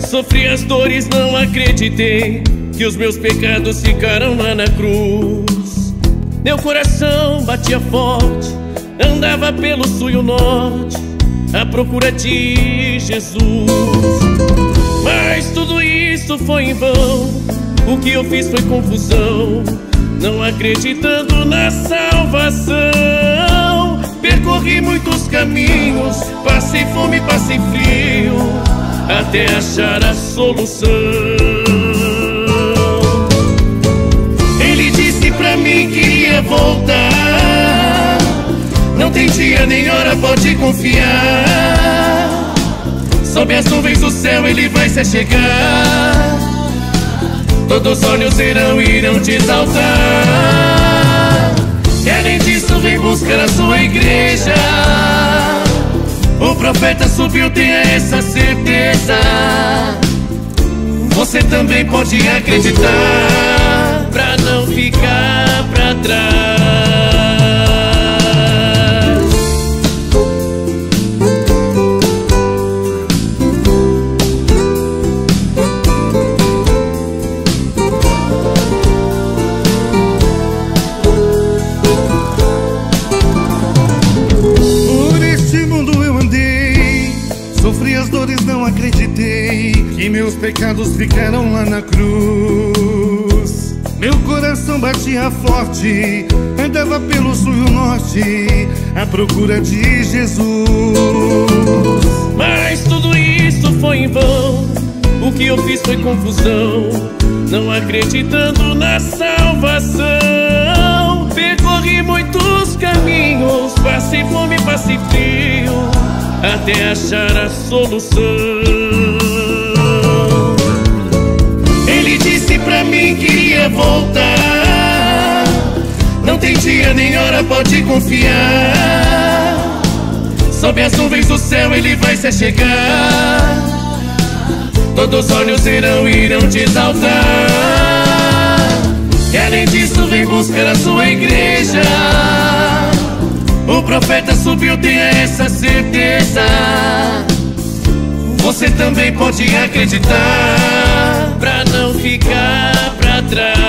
Sofri as dores, não acreditei que os meus pecados ficaram lá na cruz. Meu coração batia forte, andava pelo sul e o norte à procura de Jesus. Mas tudo isso foi em vão, o que eu fiz foi confusão, não acreditando na salvação. Percorri muitos caminhos, passei fome, passei frio, até achar a solução. Ele disse pra mim que ia voltar, não tem dia nem hora, pode confiar. Sob as nuvens do céu ele vai se chegar, todos os olhos verão e irão te exaltar. E além disso vem buscar a sua igreja, o profeta subiu, tenha essa certeza. Você também pode acreditar, pra não ficar pra trás. Não acreditei que meus pecados ficaram lá na cruz. Meu coração batia forte, andava pelo sul e o norte à procura de Jesus. Mas tudo isso foi em vão, o que eu fiz foi confusão, não acreditando na salvação. Percorri muitos caminhos, passei fome, passei frio, até achar a solução. Ele disse pra mim que iria voltar, não tem dia nem hora, pode confiar. Sob as nuvens do céu ele vai se chegar, todos os olhos verão e irão te exaltar. E além disso vem buscar a sua igreja, o profeta subiu, tenha essa certeza. Você também pode acreditar, pra não ficar pra trás.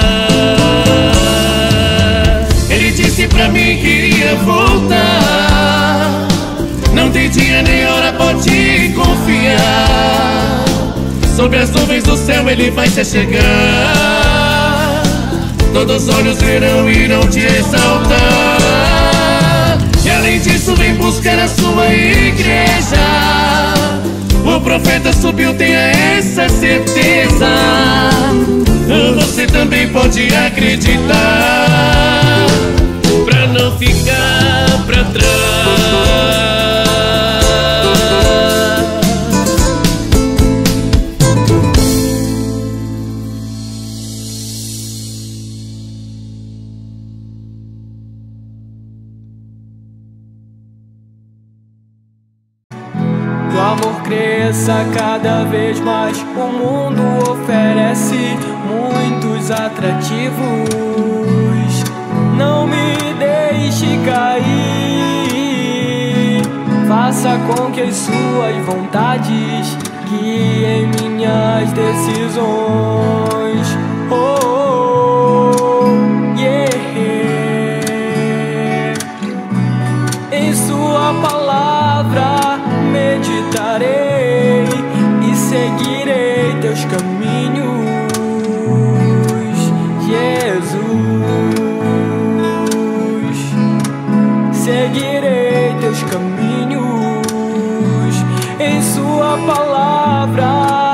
Ele disse pra mim que iria voltar, não tem dia nem hora, pode confiar. Sobre as nuvens do céu ele vai se chegar, todos os olhos verão e irão te exaltar. E além disso vem buscar a sua igreja, o profeta subiu, tenha essa certeza. Você também pode acreditar, pra não ficar pra trás. O amor cresça cada vez mais, o mundo oferece muitos atrativos. Não me deixe cair, faça com que as suas vontades guiem minhas decisões. Oh, oh, yeah. Em sua palavra meditarei e seguirei teus caminhos, Jesus. Seguirei teus caminhos, em sua palavra